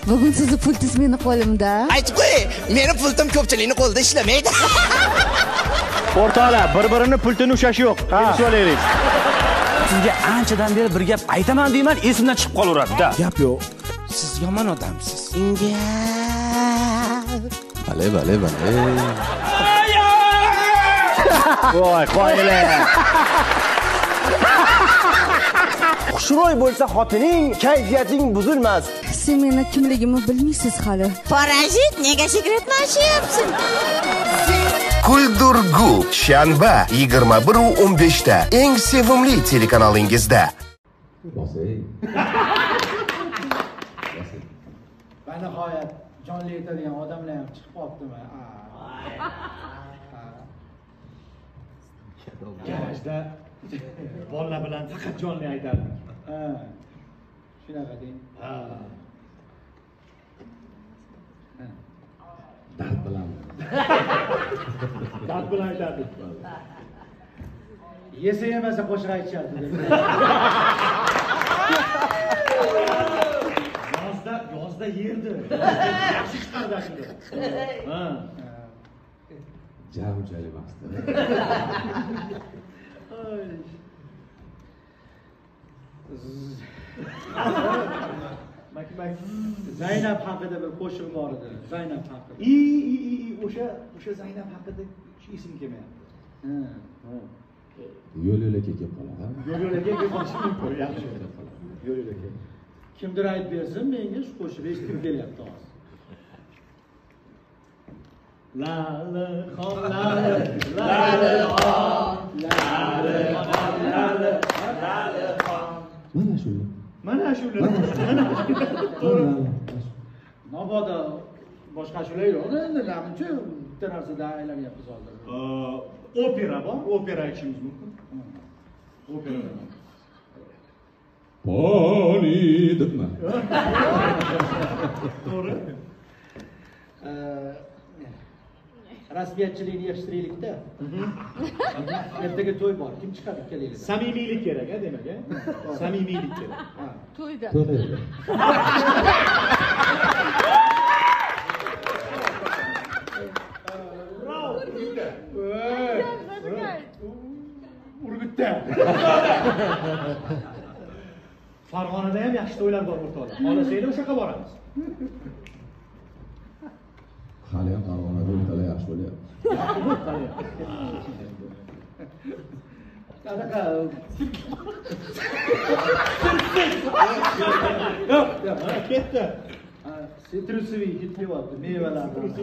Bugun sizni pultingiz meni qo'limda. Aytib qo'y, meni pultim ko'pchilikning qo'lida ishlamaydi. O'rtoqlar, bir-birini pultini ushlashi yo'q. Kelishib olaylik. Sizga anchadan beri bir gap aytaman deyman, esimdan chiqib qolaveradi-da. Gap yo'q. Siz yomon odamsiz. Bale. Voy, qo'yinglar. Xushro'y bo'lsa xotining, kayfiyating buzilmas. Siz meni kimligimni bilmaysiz hali. Parazit, nega sekretlashyapsan? Kuldur.gu shanba 21:15 da eng sevimli telekanalingizda. Va nihoyat jonli aytadigan odamlar ham chiqib qolibdimi? Garajda bolalar bilan faqat jonli aytardik. Shunaqa deng. Dard bilan. Dard bilan aytardik. Yesa yemasa qo'shiq aytishardi. Yozda yerdi. Yaxshi chiqardi shunda. Jam-jali vaqtda. Zaynab haqida bir qo'shiq bor edi. Zaynab haqida. O'sha Zaynab haqida esim kelmayapti. Yo'l-yo'lakay kelib qoladi. Yo'l-yo'lakay kelib qolishi mumkin. Yaxshi. Yo'l-yo'lakay. Kimdir aytib bersin, menga shu qo'shiq eshitib kelyapti hozir. Lalixon. Mana shu. Mabodo boshqa shular yo'q. Endi namuncha bitta narsada aylanyapmiz hozir. Opera bor, opera aytishimiz mumkin. Opera. Poni debmi? To'g'ri. Rasmiyatchilikni yig'ishtiraylik-da. Ertaga to'y bor. Kim chiqadi kelaylik? Samimiylik kerak, demak, Samimiylik kerak. To'yda. Urgutda. Farg'onada ham yaxshi to'ylar bor o'rtoqlar. Xohlasanglar o'sha yoqqa boramiz. Hali ham Farg'onada o'rtalar yaxshi bo'lyapti. Qanaqa? Yo'q, ketdi. Sitrusiviy ketmayapti, mevalar.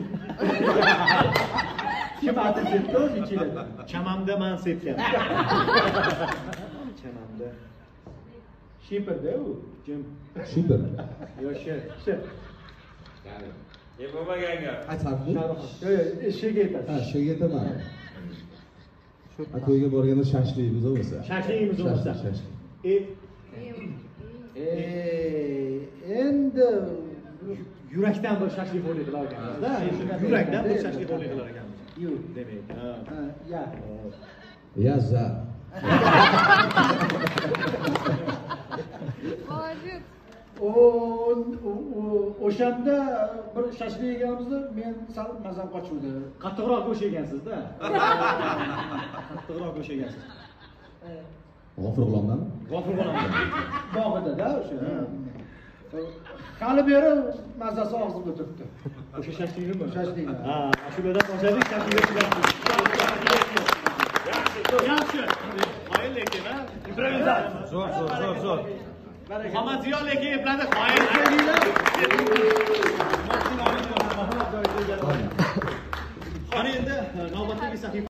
Kim atib ketdi o'zi ichida? Chamamda men sepgan. Chamamda. Shipirda u. Kim? Shipir. Yo'q, ship. Bo'lmaganga. Aytadi. Eshik aytadi. Ha, eshik aytaman. To'yga borganda shashligimiz bo'lsa. Shashligimiz bo'lsa. Endi yurakdan bir shashlik qo'yib qilar ekanmiz-da. Yurakdan bir shashlik qo'yib qilar ekanmiz. Yo'q, demak. Ya. Yazza. Hojat. O'shanda bir shashlik yeganimizda men sal mazam qochuvdi. Qattiqroq go'sht yegansiz-da. Qattiqroq go'sht yegansiz. G'ofurg'ulomdan? G'ofurg'ulomdan. Bog'ida-da o'sha. Hali beri mazasi og'zimda turibdi. O'sha shashlikmi? Shashlik. Ha, shulardan boshladik, shashlikga yaxshi. Qoyil lekin, ha? Improvizatsiya. Zo'r. Muhammad Ziyo lekin epladi. Qoyil.